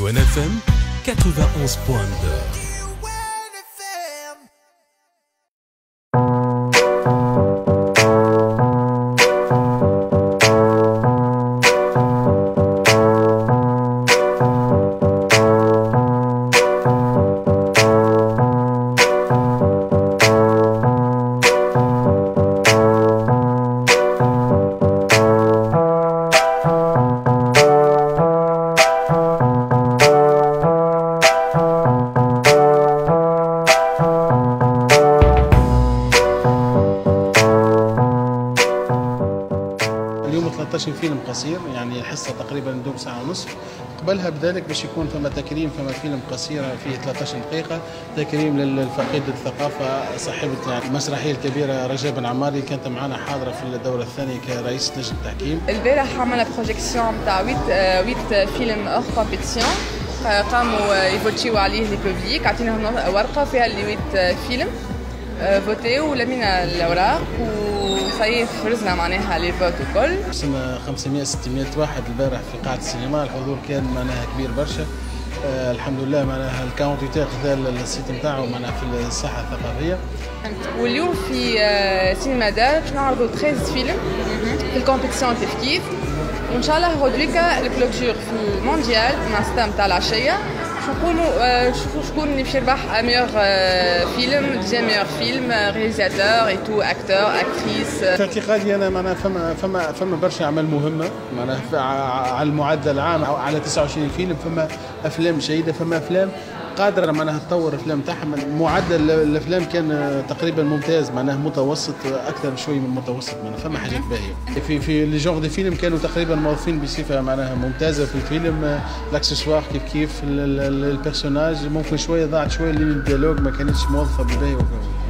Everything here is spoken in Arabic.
Taïwan FM 91.2. اليوم 13 فيلم قصير، يعني الحصة تقريبا تدوم ساعة ونصف. قبلها بذلك باش يكون فما تكريم، فما فيلم قصير فيه 13 دقيقة تكريم للفقيد الثقافة صاحبة يعني المسرحية الكبيرة رجاء بن عماري، كانت معنا حاضرة في الدورة الثانية كرئيس لجنة التحكيم. البارح عملنا بروجيكسيون تاع 8 فيلم اور كومبيتيسيون، قاموا يفوتشيو عليه لي بوبليك، عطيناهم ورقة فيها اللي 8 فيلم فوتيو ولمينا الأوراق وصايي فرزنا معناها لي فوت الكل. وصلنا 500 600 واحد البارح في قاعة السينما، الحضور كان معناها كبير برشا. الحمد لله معناها الكاونتيتير خذا السيت نتاعو معناها في الساحة الثقافية. واليوم في سينما دار باش نعرضوا 13 فيلم في الكومبيتيسيون كيف وان شاء الله غدويكا الكلوكتور في المونديال مع ستام تاع العشية نقولوا شكون اللي باش يربح ميور فيلم، دوزيام ميور فيلم، رياليزاتور اي تو، اكتور اكتريس. في اعتقادي انا معناها فما برشا اعمال مهمه معناها على المعدل العام على 29 فيلم، فما افلام جيده، فما افلام قادره معناها تطور الافلام تاعها. معدل الافلام كان تقريبا ممتاز، معناها متوسط اكثر شوي من المتوسط، معناها فما حاجات باهيه. في لي جونغ دي فيلم كانوا تقريبا موظفين بصفه معناها ممتازه في الفيلم. الاكسسوار كيف البيرسوناج ممكن شويه ضاعت شويه، لين الديالوج ما كانتش موظفه بالباهي.